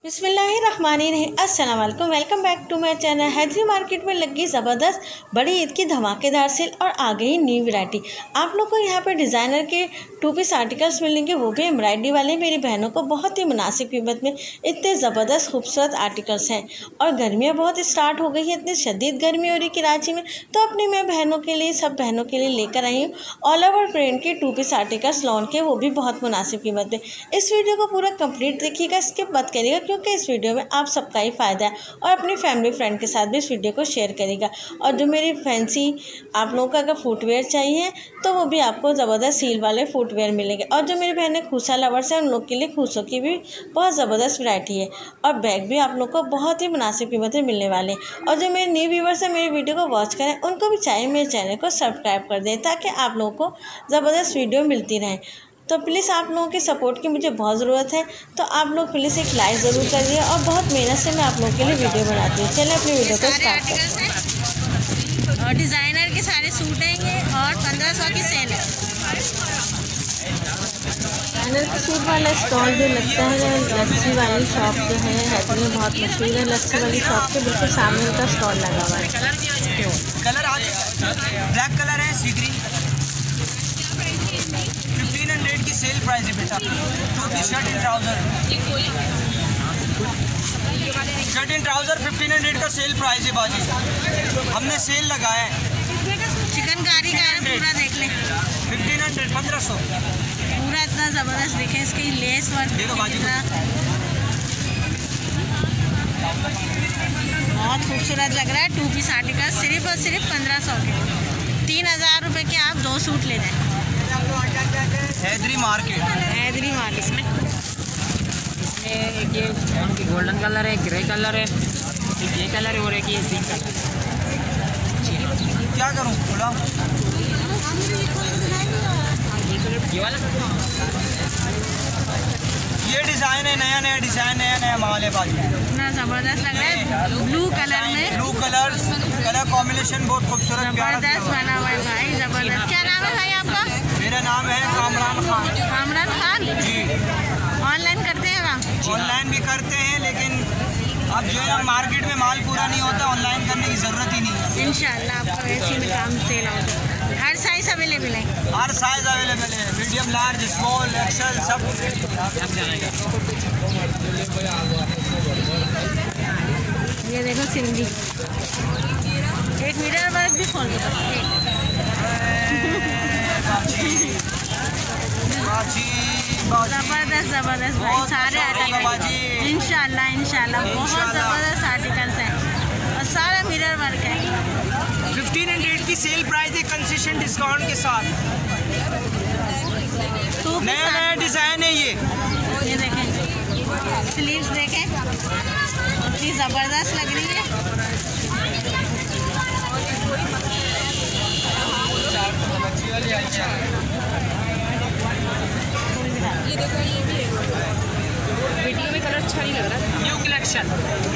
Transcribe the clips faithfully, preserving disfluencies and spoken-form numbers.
बिस्मिल्लाहिर्रहमानिर्रहीम। अस्सलाम वालेकुम, welcome back to my channel. Haidari market में लगी ज़बरदस्त बड़ी ईद की धमाकेदार सेल और आ गई न्यू वैरायटी। आप लोग को यहाँ पर डिज़ाइनर के टू पीस आर्टिकल्स मिलेंगे, वो भी एम्ब्रॉयडरी वाले। मेरी बहनों को बहुत ही मुनासिब कीमत में इतने ज़बरदस्त खूबसूरत आर्टिकल्स हैं। और गर्मियाँ बहुत स्टार्ट हो गई है, इतनी शदीद गर्मी हो रही कराची में, तो अपनी मैं बहनों के लिए, सब बहनों के लिए लेकर आई हूँ ऑल ओवर प्रिंट के टू पीस आर्टिकल्स लॉन के, वो भी बहुत मुनासिब कीमत में। इस वीडियो को पूरा कंप्लीट देखिएगा, स्किप मत करिएगा, क्योंकि इस वीडियो में आप सबका ही फ़ायदा है। और अपनी फैमिली फ्रेंड के साथ भी इस वीडियो को शेयर करिएगा। और जो मेरी फैंसी आप लोगों का अगर फुटवेयर चाहिए तो वो भी आपको ज़बरदस्त सील वाले फुटवेयर मिलेंगे। और जो मेरी बहनें खूसा लवर्स हैं, उन लोग के लिए खूसों की भी बहुत ज़बरदस्त वैरायटी है। और बैग भी आप लोग को बहुत ही मुनासिब कीमत में मिलने वाले। और जो मेरे न्यू व्यूवर्स हैं, मेरी वीडियो को वॉच करें, उनको भी चाहिए मेरे चैनल को सब्सक्राइब कर दें, ताकि आप लोगों को ज़बरदस्त वीडियो मिलती रहें। तो प्लीज़ आप लोगों के सपोर्ट की मुझे बहुत ज़रूरत है, तो आप लोग प्लीज़ एक लाइक ज़रूर करिए। और बहुत मेहनत से मैं आप लोगों के लिए वीडियो बनाती हूँ। चलिए अपनी वीडियो को स्टार्ट करते हैं। और डिज़ाइनर के सारे सूट हैं ये, और पंद्रह सौ की सेल है। डिज़ाइनर के सूट वाला स्टॉल जो लगता है, लस्सी वाली शॉप जो है हैदरी में बहुत मशहूर है। लस्सी वाली शॉप के बिल्कुल सामने उनका स्टॉल लगा हुआ है। कलर आज ब्लैक कलर है, सी ग्रीन फिफ्टीन हंड्रेड की सेल प्राइस है बेटा। टू की shirt and trouser, shirt and trouser fifteen hundred का सेल प्राइस है बाजी। हमने सेल लगाया है। चिकनकारी का है, पूरा देख लें। फिफ्टीन हंड्रेड पंद्रह सौ पूरा इतना ज़बरदस्त देखें, इसकी लेस वर्क कितना बहुत खूबसूरत लग रहा है। टू पीस आर्टिकल सिर्फ और सिर्फ पंद्रह सौ के, तीन हज़ार रुपये के आप दो सूट ले जाएं। हैदरी मार्केट, हैदरी मार्केट में इसमें एक ये गोल्डन कलर है, ग्रे कलर है, एक ये कलर है और एक ये सिंक कलर। क्या करूँ बोला ये वाला ये डिज़ाइन है, नया नया डिज़ाइन, नया नया माल है बाजी। इतना ज़बरदस्त लग रहा है। ब्लू कलर में, ब्लू कलर कलर कॉम्बिनेशन बहुत खूबसूरत ज़बरदस्त बना हुआ है भाई, ज़बरदस्त। क्या नाम है भाई आपका? मेरा नाम है कामरान खान। कामरान खान जी, ऑनलाइन करते हैं वहाँ? ऑनलाइन भी करते हैं, लेकिन अब जो है ना मार्केट में माल पूरा नहीं होता, ऑनलाइन करने की ज़रूरत ही नहीं है। इंशाल्लाह आपका वैसे में काम सेल आउट। हर साइज़ अवेलेबल है, हर साइज अवेलेबल है, मीडियम, लार्ज, स्मॉल, एक्सेल सब। ये देखो सिंधी, एक मिरर वर्क भी खोल दो। ज़बरदस्त ज़बरदस्त भाई, सारे आर्टिकल इंशाल्लाह इंशाल्लाह बहुत ज़बरदस्त आर्टिकल्स हैं, और सारा मिरर वर्क है। फिफ्टीन हंड्रेड की सेल प्राइस है, कंसेशन डिस्काउंट के साथ। तो नया नया डिज़ाइन है ये। ये देखें, स्लीव्स देखें, कितनी ज़बरदस्त लग रही है। ये देखो, ये भी है वीडियो में कलर अच्छा नहीं लग रहा। New collection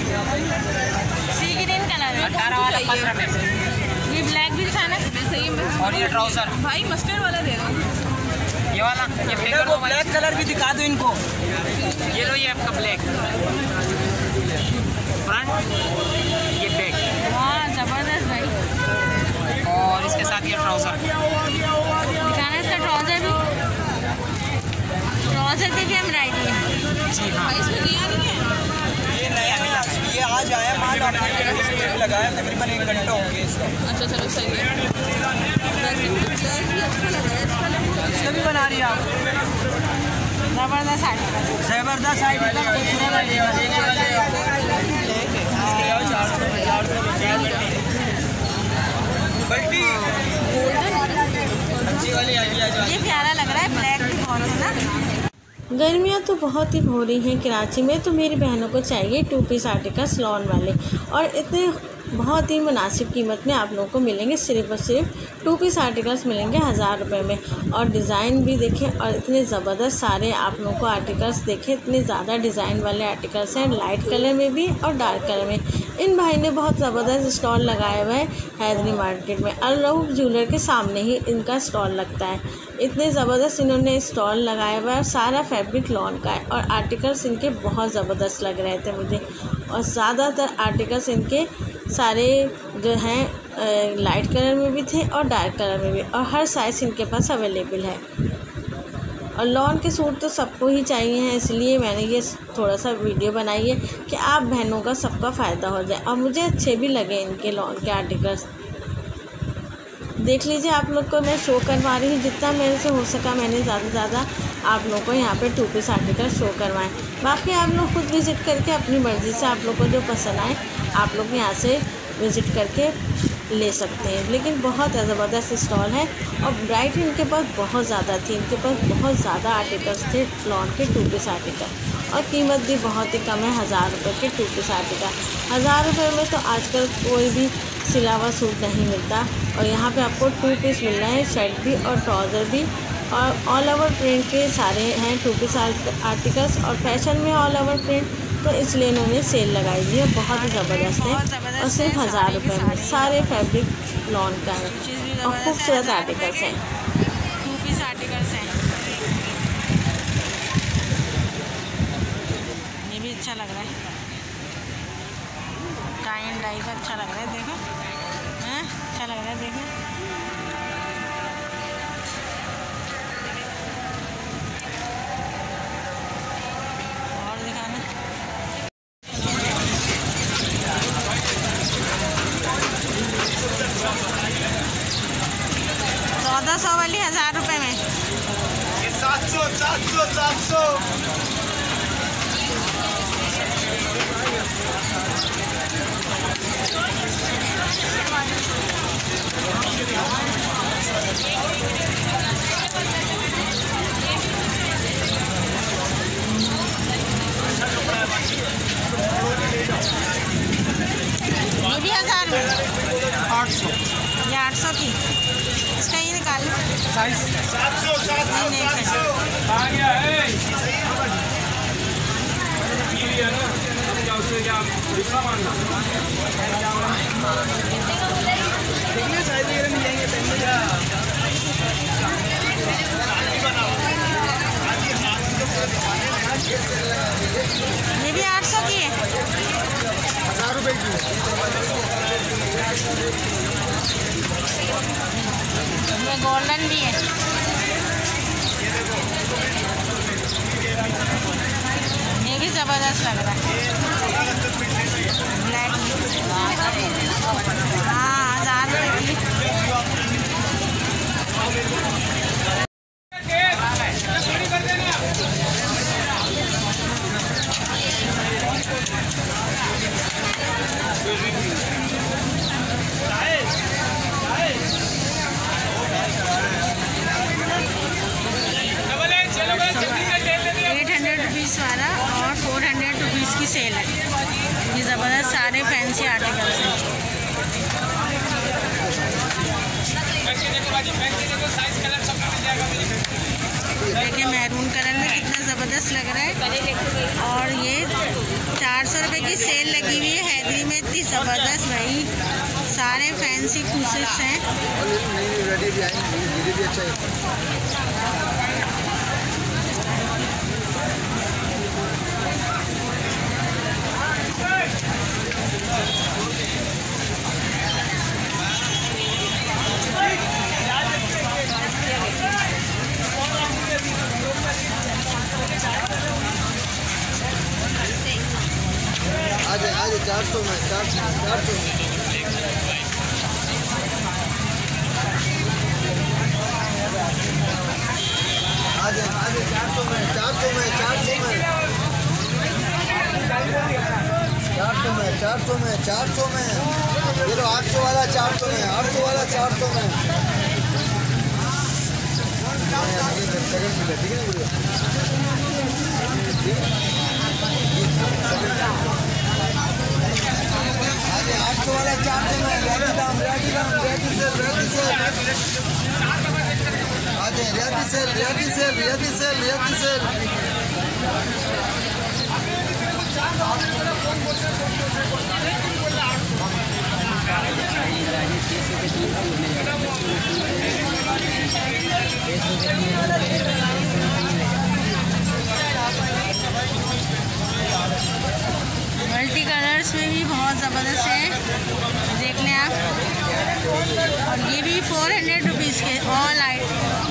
sea green colour है, अठारह वाला पंद्रह में। ये ब्लैक भी दिखाना। सही में। और ये ट्राउजर भाई मस्टर्ड वाला दे दो। ये वाला, ये मेरे को ब्लैक कलर भी दिखा दो इनको। ये लो, ये आपका ब्लैक फ्रंट, ये बैक, वाह ज़बरदस्त भाई। और इसके साथ ये ट्राउजर। दिखाना इसका ट्राउज़र भी, ट्राउज़र पे भी एम्ब्रॉयडरी है। जी हाँ, इसमें लिया नहीं है। ये नया नया, ये आज आया माल, आपने लगाया तकरीबन एक घंटा हो गया इसका। अच्छा चलो सही है। इसका भी बना रही है आप? ज़बरदस्त आर्टिकल, ज़बरदस्त आइडिया, खूबसूरत आइडिया। बल्टी अच्छी वाली आइडिया जो ये प्यारा लग रहा है, ब्लैक भी बहुत है ना। गर्मियाँ तो बहुत ही हो रही हैं कराची में, तो मेरी बहनों को चाहिए टू पीस आर्टिकल्स लॉन वाले, और इतने बहुत ही मुनासिब कीमत में आप लोगों को मिलेंगे। सिर्फ और सिर्फ टू पीस आर्टिकल्स मिलेंगे हज़ार रुपये में। और डिज़ाइन भी देखें, और इतने ज़बरदस्त सारे आप लोगों को आर्टिकल्स देखें, इतने ज़्यादा डिज़ाइन वाले आर्टिकल्स हैं, लाइट कलर में भी और डार्क कलर में। इन भाई ने बहुत ज़बरदस्त स्टॉल लगाया हुआ है हैदरी मार्केट में। अल रऊफ ज्वेलर के सामने ही इनका स्टॉल लगता है। इतने ज़बरदस्त इन्होंने स्टॉल लगाया हुआ है। सारा फैब्रिक लॉन का है और आर्टिकल्स इनके बहुत ज़बरदस्त लग रहे थे मुझे। और ज़्यादातर आर्टिकल्स इनके सारे जो हैं लाइट कलर में भी थे और डार्क कलर में भी, और हर साइज़ इनके पास अवेलेबल है। और लॉन के सूट तो सबको ही चाहिए हैं, इसलिए मैंने ये थोड़ा सा वीडियो बनाई है कि आप बहनों का सबका फ़ायदा हो जाए। और मुझे अच्छे भी लगे इनके लॉन के आर्टिकल्स। देख लीजिए, आप लोग को मैं शो करवा रही हूँ, जितना मेरे से हो सका मैंने ज़्यादा से ज़्यादा आप लोग को यहाँ पे टू पीस आर्टिकल शो करवाएं। बाकी आप लोग खुद विज़िट करके अपनी मर्ज़ी से आप लोग को जो पसंद आए आप लोग यहाँ से विज़िट करके ले सकते हैं। लेकिन बहुत ज़बरदस्त स्टॉल है और वैरायटी इनके पास बहुत ज़्यादा थी। इनके पास बहुत ज़्यादा आर्टिकल्स थे लॉन के टू पीस आर्टिकल, और कीमत भी बहुत ही कम है, हज़ार रुपये के टू पीस आर्टिकल। हज़ार रुपये में तो आजकल कोई भी सिला हुआ सूट नहीं मिलता। और यहाँ पे आपको टू पीस मिल रहा है, शर्ट भी और ट्राउज़र भी, और ऑल ओवर प्रिंट के सारे हैं टू पीस आर्टिकल्स, और फैशन में ऑल ओवर प्रिंट, तो इसलिए इन्होंने सेल लगाई हुई है। बहुत ही ज़बरदस्त है और सिर्फ हज़ार रुपये में सारे फैब्रिक लॉन का है और खूबसूरत आर्टिकल्स हैं, टू पीस आर्टिकल्स हैं। ये भी अच्छा लग रहा है, टाई एंड डाई का अच्छा लग रहा है। देखो हैं, अच्छा लग रहा है। देखो और दिखाना। चौदह सौ वाली हज़ार रुपये में सात सौ सात सौ सात सौ ये भी हज़ार में, आठ सौ ये आठ सौ की। इसका ये निकाल साइज सात सौ सात सौ सात सौ आ गया है ये ना क्या उससे क्या रिक्शा मांगना देखिए साइज वगैरह मिल जाएंगे पहले जा ये भी आठ सौ की है, हज़ार रुपये की। ये गोल्डन भी है। ये भी ज़बरदस्त लग रहा है, ब्लैक। हाँ, हज़ार रुपये की। एट हंड्रेड रुपीज़ वाला और फोर हंड्रेड रुपीज़ की सेल है। ये ज़बरदस्त सारे फैंसी आर्टिकल्स हैं। देखिए मैरून कलर में कितना ज़बरदस्त लग रहा है। और ये चार सौ रुपये की सेल लगी हुई है हैदरी में, इतनी ज़बरदस्त भाई। सारे फैंसी पीसेस हैं। आज आज चार सौ में चार चार सौ में आज आज चार सौ में चार सौ में चार सौ में चार सौ में चार सौ में चार सौ में ये लो आठ सौ वाला चार सौ में आठ सौ वाला चार सौ में आठ सौ वाला चार सौ में रेडी दाम रेडी दाम रेडी से रेडी से आज रेडी से रेडी से रेडी से रेडी से मल्टी कलर्स में भी बहुत ज़बरदस्त है, देख लें आप। और ये भी फोर हंड्रेड रुपीज़ के ऑल आइट।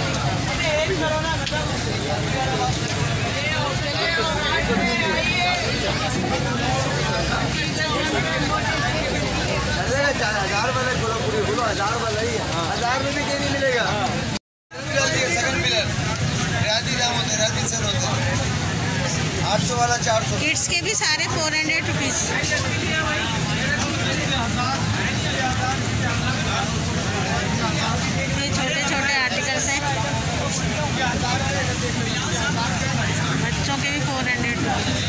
हजार वाला बोलो पूरी बोलो हजार वाला ही है, हजार में भी कहीं नहीं मिलेगा। सेकंड पिलर रियायती दाम होते हैं, रियायती सेल होते हैं। आठ सौ वाला चार सौ। किड्स के भी सारे फोर हंड्रेड रुपीज़। ये छोटे छोटे आर्टिकल्स हैं, बच्चों के भी फोर हंड्रेड रुपीज़।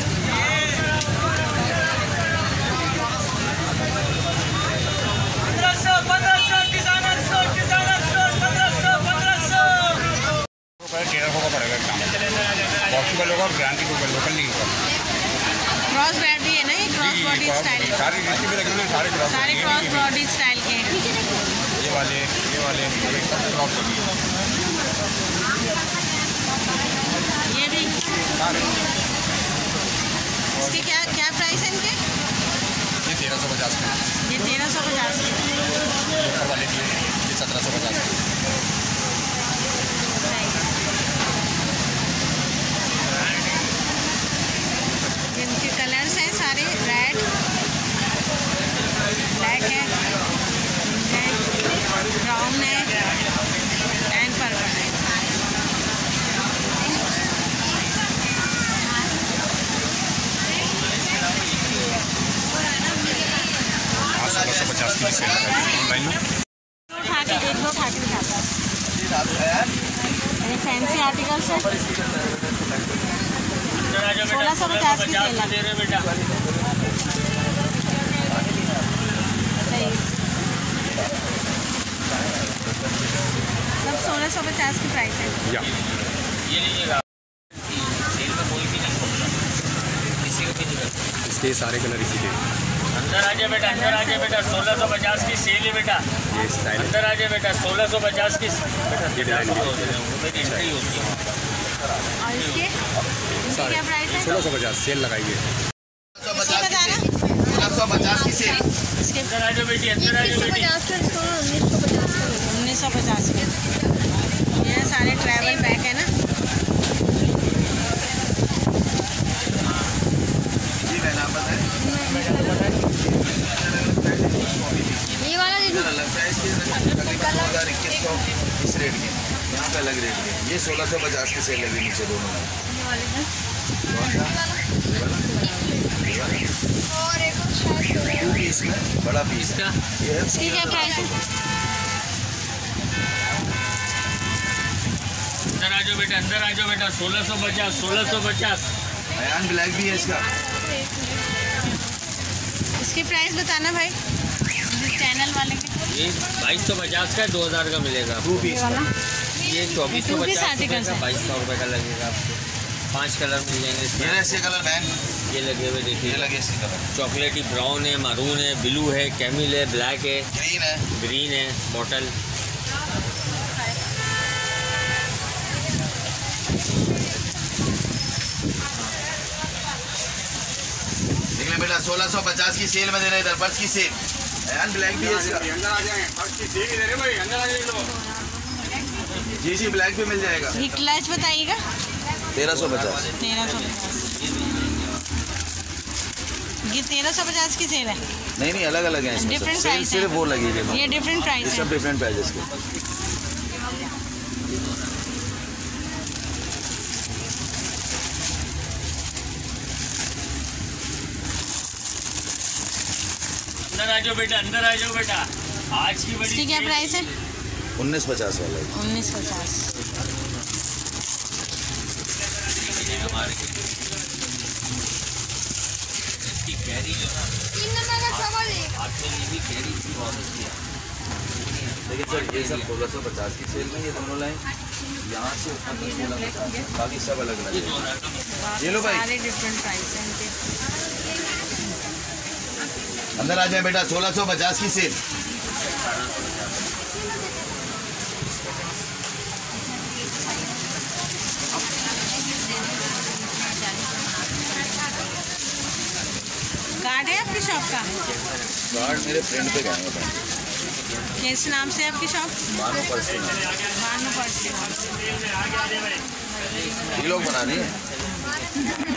पॉसिबल होगा और गारंटी को लोकल नहीं होगा। क्रॉस बॉडी है ना, ये क्रॉस बॉडी स्टाइल, सारे रिश्ते भी रखना, सारे क्रॉस सारे क्रॉस बॉडी स्टाइल के। ये वाले ये वाले सब क्रॉस बॉडी, ये भी। इसके क्या क्या प्राइस है इनके? ये तेरह सौ पचास का, ये तेरह सौ पचास के। ऊपर वाले की ये सत्रह सौ पचास का। इनके कलर्स हैं सारे, रेड, ब्लैक है, ब्राउन है एंड पर्पल है। सोलह सौ पचास की सेल ऑनलाइन में उठा के एक दो उठा के दिखाता है। ये फैंसी आर्टिकल्स है, सोलह सौ पचास की सेल है। सब सोलह सौ पचास की प्राइस है। या ये लीजिएगा, सेल में कोई भी नहीं होगा, किसी को भी नहीं करता। इसके सारे कलर इसी के। अंदर आ जाए बेटा, अंदर आ जाए बेटा, सोलह सौ पचास की सेल है बेटा। ये स्टाइल अंदर आ जाए बेटा, सोलह सौ पचास की बेटा। ये डिजाइन मेरी एंट्री होती है। और इसके इनके क्या प्राइस है? सोलह सौ पचास सेल लगाइए। इसके बताना, सोलह सौ पचास की सेल। इसके अंदर आ जाओ बेटी, अंदर आ जाओ बेटी। उन्नीस सौ पचास के। ये सारे ट्रैवल बैग है ना। ये वाला इस रेट के, यहाँ पे अलग रेट के। ये सोलह सौ पचास की सेल लगी नीचे दोनों में। टू पीस में बड़ा पीस का ये है। इसकी क्या प्राइस है? अंदर आ जाओ बेटा, अंदर आ जाओ बेटा, सोलह सौ पचास, सोलह सौ पचास। अयान ब्लैक भी है इसका। इसकी प्राइस बताना भाई, चैनल वाले के। ये बाईस सौ पचास का दो हज़ार का मिलेगा। टू पीस वाला ये चौबीस सौ टू पीस पचास आर्टिकल्स का है। बाईस सौ रुपये का लगेगा आपको। पांच कलर मिल जाएंगे इसमें। ये ऐसे कलर बैन ये लगे हुए ये देखिए, लगे इसके कलर। चॉकलेटी ब्राउन है, मरून है, ब्लू है, कैमिल है, ब्लैक है, ग्रीन है। ग्रीन है, बॉटल। देखिए बेटा, सोलह सौ पचास की सेल में दे रहे इधर, पर्स की सेल। अयान ब्लैक भी है इसका। जी जी ब्लैक भी मिल जाएगा। ये क्लच बताइएगा। तेरह सौ पचास। तेरह सौ पचास। ये तेरह सौ पचास की सेल है। नहीं नहीं अलग अलग है इसमें, Different सेल price सिर्फ है। वो लगी है। ये डिफरेंट प्राइस ये है। सब डिफरेंट प्राइजेस के। अंदर आ जाओ बेटा, अंदर आ जाओ बेटा। आज की बड़ी इसकी क्या प्राइस है? उन्नीस पचास वाला है। उन्नीस पचास। इसकी कैरी जो ना आजकल ये भी कैरी इसकी बहुत अच्छी है। देखिए सर, ये सब सोलह सौ पचास की सेल में, ये दोनों लाइन यहाँ से ऊपर तक सोलह पचास, बाकी सब अलग अलग है। ये लो भाई, सारे डिफरेंट प्राइस हैं इनके। अंदर आ जाए बेटा, सोलह सौ पचास की सेल। कार्ड है आपकी शॉप का? कार्ड मेरे फ्रेंड पे गए हैं। किस नाम से आपकी शॉप? मानो पर्सी। मानो पर्सी। ये लोग बना रही है।